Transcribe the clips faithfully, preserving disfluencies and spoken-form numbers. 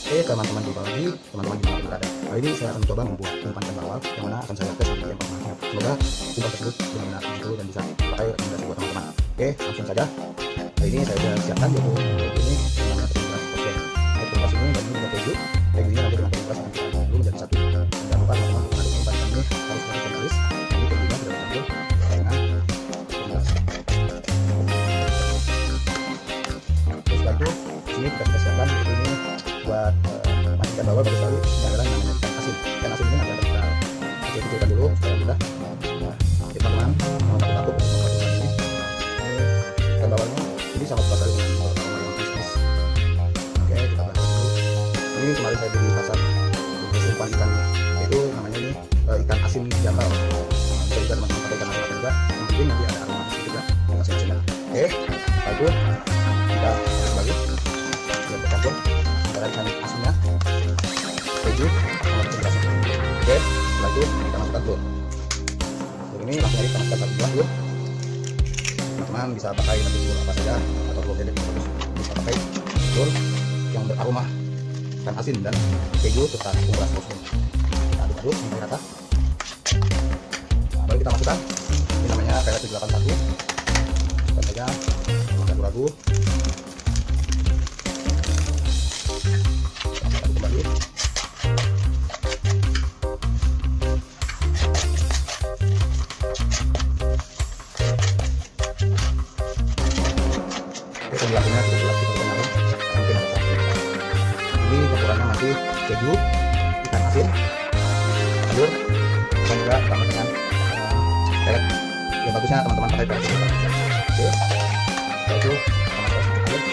Oke teman-teman, jumpa lagi teman-teman di mana berada. Kali ini saya akan mencoba membuat umpan ikan bawal yang mana akan saya tes di yang pertama. Semoga umpan tersebut benar-benar jitu dan bisa dipakai rekomendasi buat teman-teman. Oke, langsung saja. Kali ini saya sudah siapkan yaitu ini namanya tepung beras. Oke, tepung beras ini bagi dua keju. Kejunya nanti dengan tepung beras akan kita dulu menjadi satu. Jangan lupa teman-teman, mengaduk umpan ikan ini harus pakai garis. Ini kejunya sudah diambil dengan tepung beras. Oke, setelah itu di sini kita sudah siapkan yaitu ini buat uh, makan ikan bawal bagus sekali. Ini adalah namanya ikan asin. Ikan asin ini nanti akan kita kecil-kecilkan dulu supaya mudah. Nah, teman-teman, mau takut-takut membuat ini. Ikan bawalnya ini sangat pas sekali dengan aroma yang manis. Oke, kita balik dulu. Ini kemarin saya beli di pasar untuk umpan ikannya, yaitu namanya ini uh, ikan asin jambal. Nah, bisa juga teman-teman pakai ikan asin apa juga. Yang penting nanti ada aroma manis juga dengan asin-asinnya. Oke, setelah itu kita balik. Kita bercampur ikan asinnya, keju, sama tepung berasnya. Oke, setelah itu kita masukkan telur. Telur ini langsung aja kita masukkan satu buah telur. Teman-teman bisa pakai nanti telur apa saja atau telur bebek bagus. Bisa pakai telur yang beraroma ikan asin dan keju serta tepung beras bosnya. Kita aduk-aduk sampai rata. Nah, baru kita masukkan. Ini namanya P L tujuh delapan satu. Masukkan saja, jangan ragu-ragu. Sebelahnya sudah jelas kita kenal mungkin ada satu. Ini campurannya masih keju, ikan asin, telur, dan juga ditambah dengan uh, pelet. Ya bagusnya teman-teman pakai pelet juga. Oke, setelah itu kita masukkan sedikit air.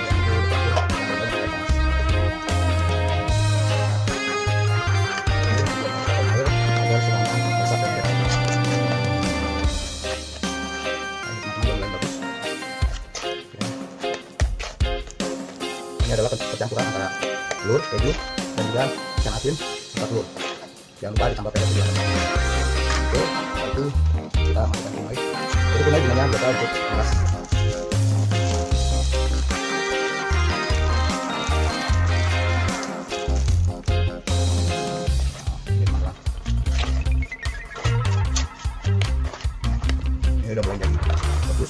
Agar semuanya meresap dan jadi. Ini adalah percampuran antara telur, keju, dan juga ikan asin serta telur. Jangan lupa ditambah pelet juga. Oke, setelah itu kita masukkan kumai. Jadi kumai gunanya biasa untuk meras. Ini udah mulai jadi bagus.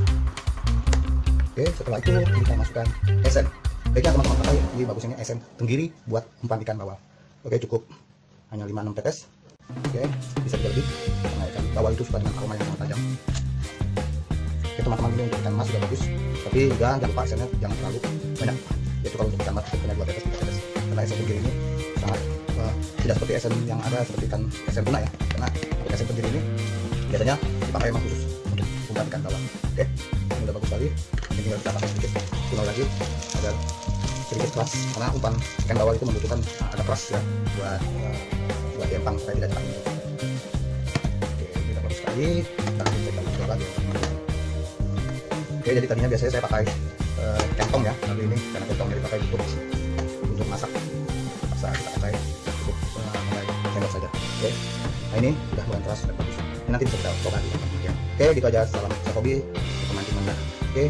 Oke, setelah itu kita masukkan esen. Baiknya teman-teman pakai ini bagusnya esen tenggiri buat umpan ikan bawal. Oke, cukup hanya lima enam tetes. Oke, bisa juga lebih karena ikan bawal itu suka dengan aroma yang sangat tajam. Oke teman-teman, ini untuk ikan mas sudah bagus, tapi juga jangan lupa esennya jangan terlalu banyak. Yaitu kalau untuk ikan mas hanya dua tetes, tiga tetes. Karena esen tenggiri ini sangat uh, tidak seperti esen yang ada seperti ikan esen tuna ya. Karena untuk esen tenggiri ini biasanya dipakai memang khusus untuk umpan ikan bawal. Oke, ini udah bagus sekali. Ini tinggal kita tambah sedikit gula lagi agar sedikit keras, karena umpan ikan bawal itu membutuhkan agak keras ya buat uh, buat diempang supaya tidak cepat menyentuh. Oke, ini udah bagus sekali. Kita akan cek lagi lagi. Oke, jadi tadinya biasanya saya pakai uh, kentong ya, tapi ini karena kentongnya dipakai untuk untuk masak, terpaksa kita pakai cukup uh, pakai sendok saja. Oke, nah ini sudah mulai keras dan bagus. Ini nanti bisa kita coba di ya. Oke, gitu aja. Salam hobi pemancing Manda. Oke.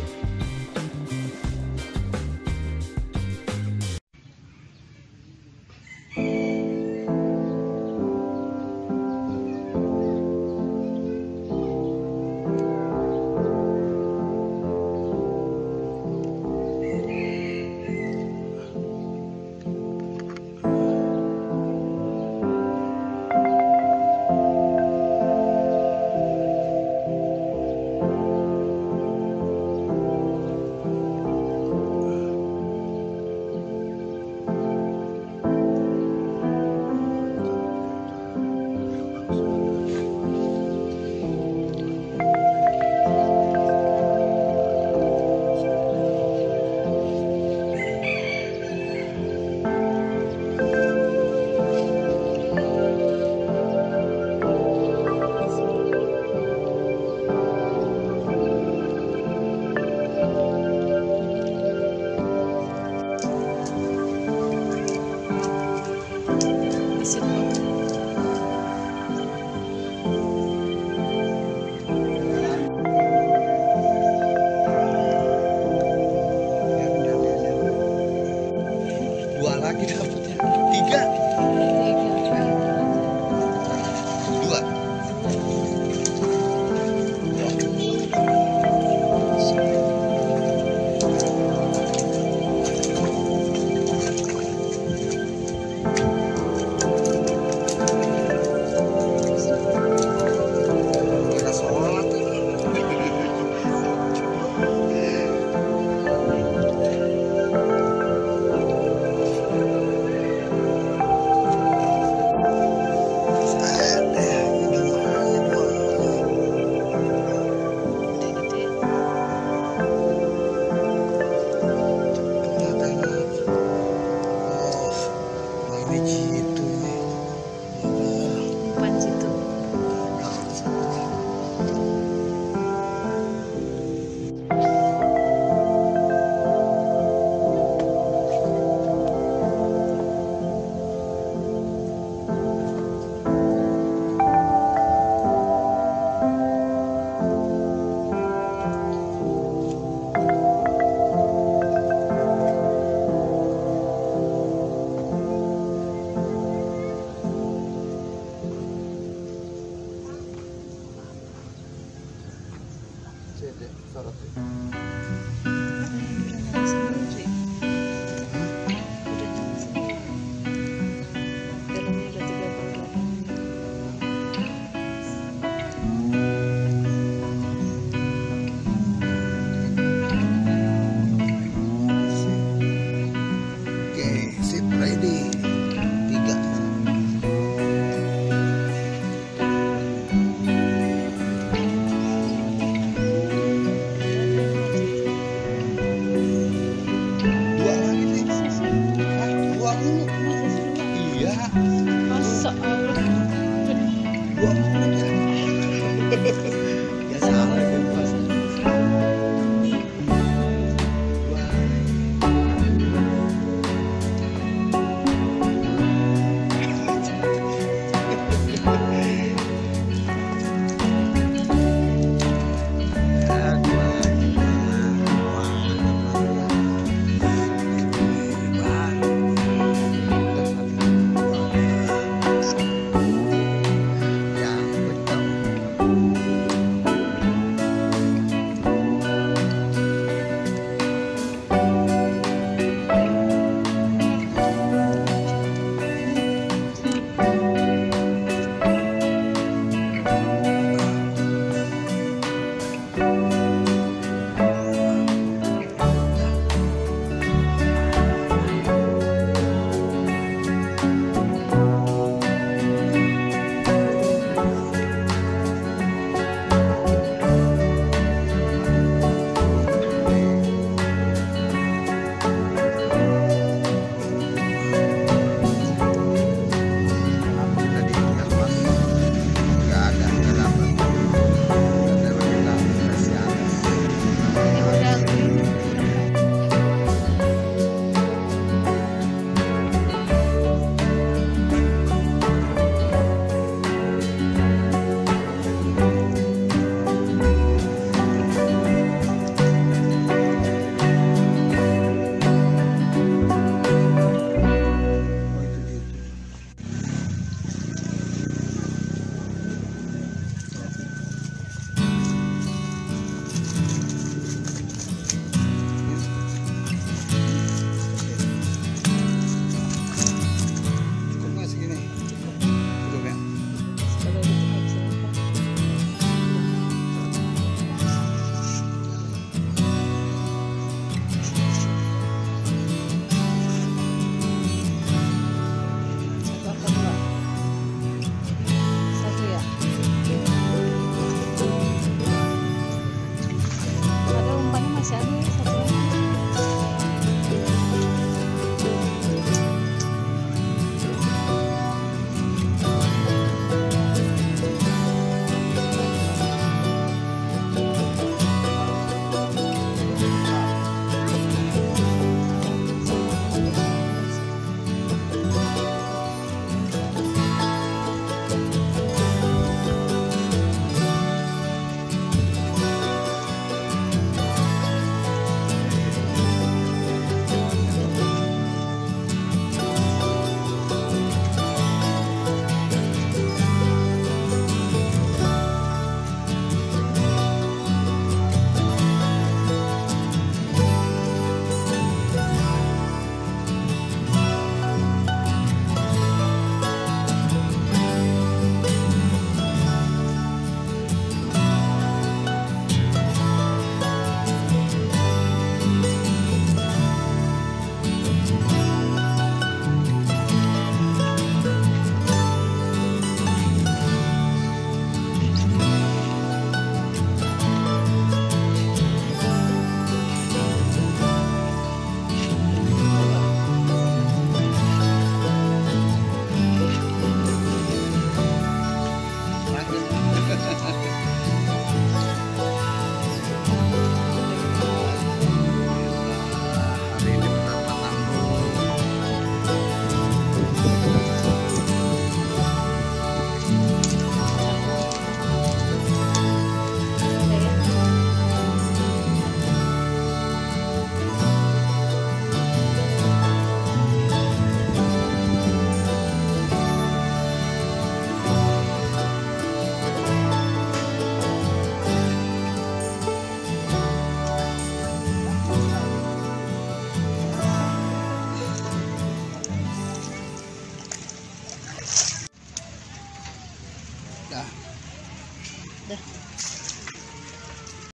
dua lagi dapatnya tiga